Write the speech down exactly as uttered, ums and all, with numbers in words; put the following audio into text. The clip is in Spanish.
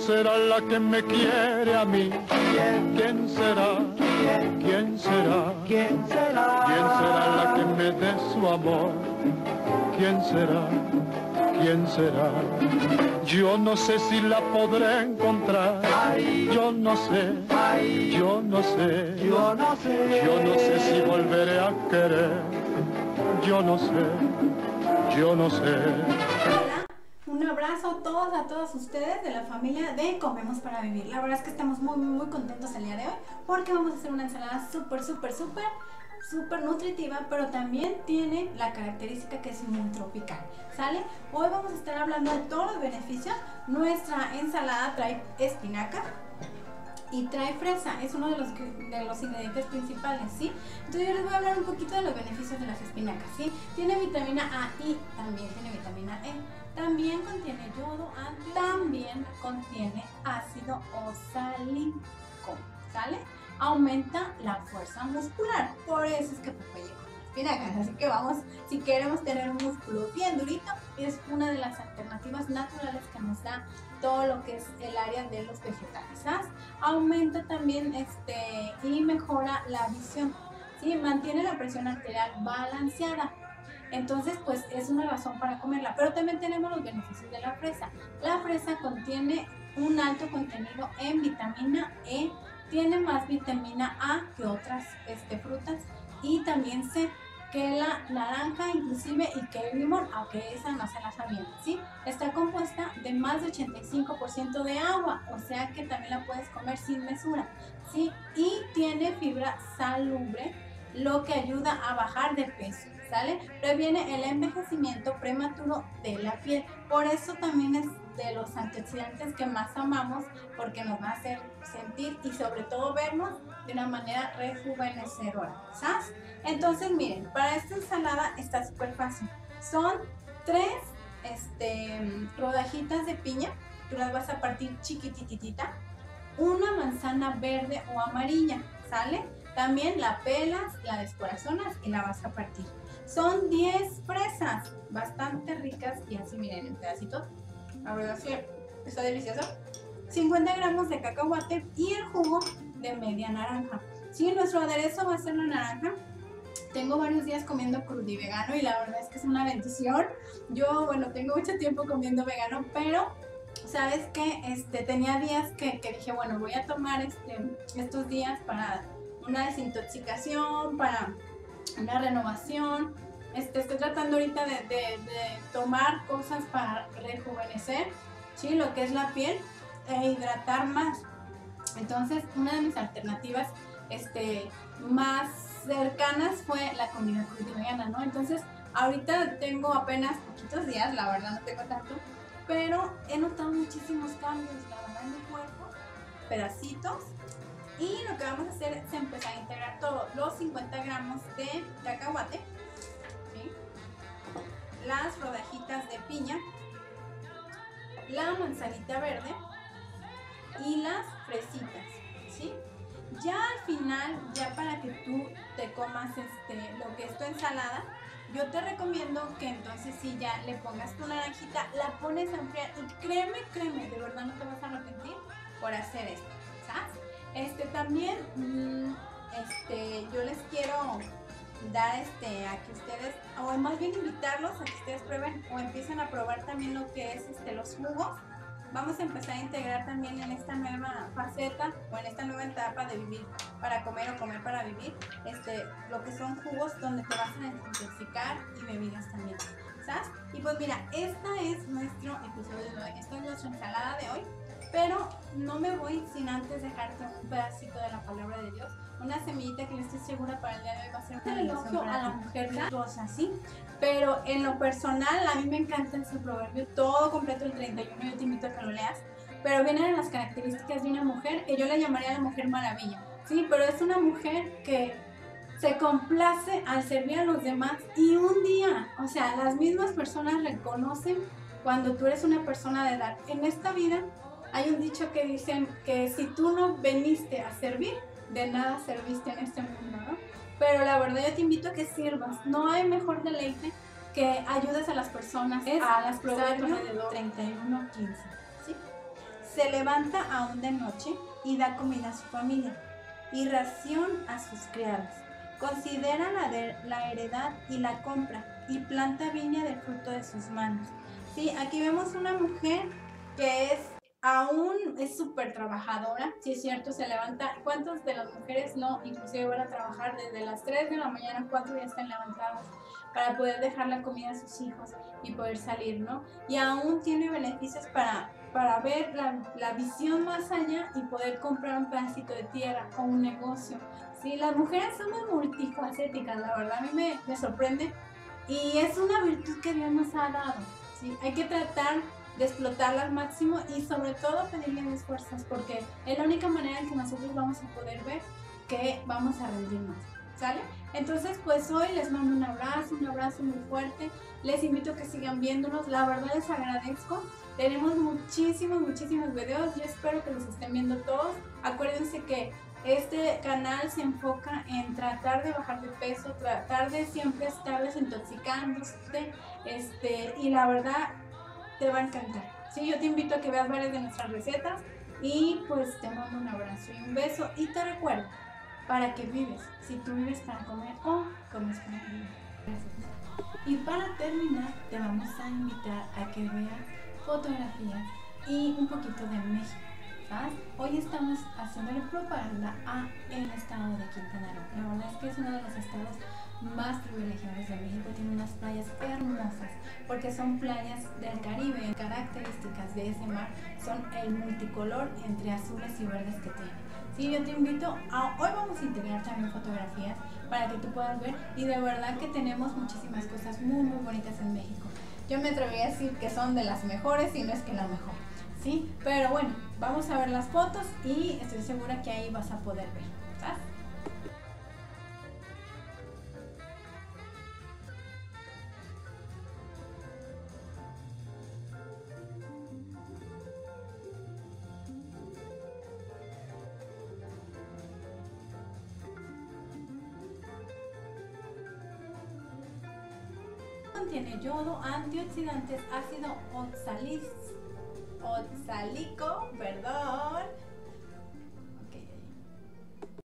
será la que me quiere a mí? ¿Quién? ¿Quién será? ¿Quién? ¿Quién será? ¿Quién será? ¿Quién será la que me dé su amor? ¿Quién será? ¿Quién será? Yo no sé si la podré encontrar. Ay, Yo no sé. ay, Yo no sé. yo no sé. Yo no sé si volveré a querer. Yo no sé. Yo no sé. Hola, un abrazo a todos, a todas ustedes de la familia de Comemos para Vivir. La verdad es que estamos muy, muy, muy contentos el día de hoy porque vamos a hacer una ensalada súper, súper, súper, súper nutritiva, pero también tiene la característica que es muy tropical, ¿sale? Hoy vamos a estar hablando de todos los beneficios. Nuestra ensalada trae espinaca y trae fresa, es uno de los, de los ingredientes principales, ¿sí? Entonces yo les voy a hablar un poquito de los beneficios de las espinacas, ¿sí? Tiene vitamina A y también tiene vitamina E. También contiene yodo, también contiene ácido oxálico, ¿sale? Aumenta la fuerza muscular, por eso es que Popeye come espinacas. Así que vamos, si queremos tener un músculo bien durito, es una de las alternativas naturales que nos da todo lo que es el área de los vegetales, ¿sabes? Aumenta también este y mejora la visión, ¿sí? Mantiene la presión arterial balanceada. Entonces, pues es una razón para comerla. Pero también tenemos los beneficios de la fresa. La fresa contiene un alto contenido en vitamina E, tiene más vitamina A que otras este, frutas y también C que la naranja inclusive y que el limón, aunque esa no se la sabían, ¿sí? Está compuesta de más de ochenta y cinco por ciento de agua, o sea que también la puedes comer sin mesura, ¿sí? Y tiene fibra salubre, lo que ayuda a bajar de peso, ¿sale? Previene el envejecimiento prematuro de la piel, por eso también es de los antioxidantes que más amamos, porque nos va a hacer sentir y sobre todo vernos de una manera rejuvenecedora, ¿sabes? Entonces miren, para esta ensalada está súper fácil. Son tres este, rodajitas de piña, tú las vas a partir chiquititita, una manzana verde o amarilla, ¿sale? También la pelas, la descorazonas y la vas a partir. Son diez fresas, bastante ricas y así miren en pedacitos. La verdad sí, está delicioso. cincuenta gramos de cacahuate y el jugo de media naranja. Sí, nuestro aderezo va a ser la naranja. Tengo varios días comiendo crudivegano y la verdad es que es una bendición. Yo, bueno, tengo mucho tiempo comiendo vegano, pero sabes que este, tenía días que, que dije, bueno, voy a tomar este, estos días para una desintoxicación, para una renovación. Este, estoy tratando ahorita de, de, de tomar cosas para rejuvenecer, ¿sí? Lo que es la piel e hidratar más. Entonces, una de mis alternativas este, más cercanas fue la comida crudivegana, ¿no? Entonces, ahorita tengo apenas poquitos días, la verdad no tengo tanto, pero he notado muchísimos cambios, la verdad, en mi cuerpo, pedacitos. Y lo que vamos a hacer es empezar a integrar todos los cincuenta gramos de cacahuate, ¿sí? Las rodajitas de piña, la manzanita verde y las fresitas, ¿sí? Ya al final, ya para que tú te comas este, lo que es tu ensalada, yo te recomiendo que entonces sí ya le pongas tu naranjita, la pones a enfriar y créeme, créeme, de verdad no te vas a arrepentir por hacer esto, ¿sabes? Este también, mmm, este, yo les quiero dar este, a que ustedes, o más bien invitarlos a que ustedes prueben o empiecen a probar también lo que es este, los jugos. Vamos a empezar a integrar también en esta nueva faceta o en esta nueva etapa de vivir para comer o comer para vivir, este, lo que son jugos donde te vas a desintoxicar y bebidas también, ¿sabes? Y pues mira, este es nuestro episodio de hoy, esta es nuestra ensalada de hoy. Pero no me voy sin antes dejarte un pedacito de la palabra de Dios, una semillita que yo estoy segura para el día de hoy va a ser un elogio a la mujer virtuosa, ¿sí? Pero en lo personal, a mí me encanta ese proverbio, todo completo el treinta y uno, yo te invito a que lo leas, pero vienen en las características de una mujer que yo la llamaría la mujer maravilla, ¿sí? Pero es una mujer que se complace al servir a los demás y un día, o sea, las mismas personas reconocen cuando tú eres una persona de edad. En esta vida hay un dicho que dicen que si tú no veniste a servir, de nada serviste en este mundo, ¿no? Pero la verdad yo te invito a que sirvas. No hay mejor deleite que ayudes a las personas. Es a las Proverbios treinta y uno quince, ¿sí? Se levanta aún de noche y da comida a su familia y ración a sus criadas. Considera la, de, la heredad y la compra y planta viña del fruto de sus manos. Sí, aquí vemos una mujer que es aún es súper trabajadora, sí es cierto, se levanta. ¿Cuántas de las mujeres no inclusive van a trabajar desde las tres de la mañana, cuatro ya están levantadas para poder dejar la comida a sus hijos y poder salir, ¿no? Y aún tiene beneficios para, para ver la, la visión más allá y poder comprar un pedacito de tierra o un negocio. Sí, las mujeres somos multifacéticas, la verdad a mí me, me sorprende y es una virtud que Dios nos ha dado, ¿sí? Hay que tratar de explotarla al máximo y sobre todo pedirle mis fuerzas, porque es la única manera en que nosotros vamos a poder ver que vamos a rendir más, ¿sale? Entonces pues hoy les mando un abrazo, un abrazo muy fuerte, les invito a que sigan viéndonos, la verdad les agradezco, tenemos muchísimos, muchísimos videos, yo espero que los estén viendo todos. Acuérdense que este canal se enfoca en tratar de bajar de peso, tratar de siempre estar desintoxicándose, este, y la verdad te va a encantar. Sí, yo te invito a que veas varias de nuestras recetas y pues te mando un abrazo y un beso y te recuerdo, ¿para qué vives? Si tú vives para comer o comes para vivir. Gracias. Y para terminar te vamos a invitar a que veas fotografías y un poquito de México. ¿Sabes? Hoy estamos haciéndole propaganda a el estado de Quintana Roo. La verdad es que es uno de los estados más privilegiados de México, tiene unas playas hermosas porque son playas del Caribe. Características de ese mar son el multicolor entre azules y verdes que tiene. Sí, yo te invito a, hoy vamos a integrar también fotografías para que tú puedas ver y de verdad que tenemos muchísimas cosas muy muy bonitas en México. Yo me atrevería a decir que son de las mejores y no es que la mejor, ¿sí? Pero bueno, vamos a ver las fotos y estoy segura que ahí vas a poder ver, ¿sabes? Contiene yodo, antioxidantes, ácido oxalic, oxalico, perdón,